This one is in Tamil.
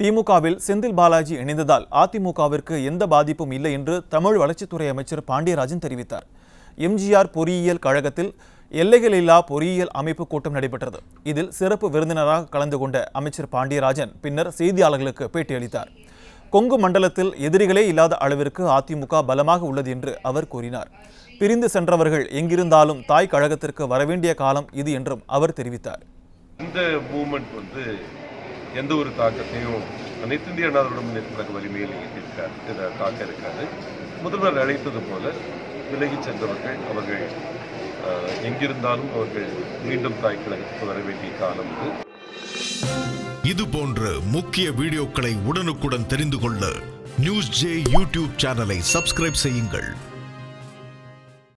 திமுகவில் செந்தில் பாலாஜி இணைந்ததால் அதிமுகவிற்கு எந்த பாதிப்பும் இல்லை என்று தமிழ் வளர்ச்சித்துறை அமைச்சர் பாண்டியராஜன் தெரிவித்தார். எம்ஜிஆர் பொறியியல் கழகத்தில் எல்லைகளில்லா பொறியியல் அமைப்பு கூட்டம் நடைபெற்றது. இதில் சிறப்பு விருந்தினராக கலந்து கொண்ட அமைச்சர் பாண்டியராஜன் பின்னர் செய்தியாளர்களுக்கு பேட்டியளித்தார். கொங்கு மண்டலத்தில் எதிரிகளே இல்லாத அளவிற்கு அதிமுக பலமாக உள்ளது என்று அவர் கூறினார். பிரிந்து சென்றவர்கள் எங்கிருந்தாலும் தாய் கழகத்திற்கு வரவேண்டிய காலம் இது என்றும் அவர் தெரிவித்தார். இந்த மூவ்மெண்ட் எந்த ஒரு தாக்கத்தையும் அனைத்து இந்திய அண்ணா திராவிட முன்னேற்ற கழக வலிமையில் தாக்க இருக்காது. முதல்வர் அழைத்தது போல விலகி சென்றவர்கள் அவர்கள் எங்கிருந்தாலும் அவர்கள் மீண்டும் தாய் கழகத்துக்கு வர வேண்டிய காலம் இது. இது போன்ற முக்கிய வீடியோக்களை உடனுக்குடன் தெரிந்து கொள்ள நியூஸ் ஜே யூடியூப் சேனலை சப்ஸ்கிரைப் செய்யுங்கள்.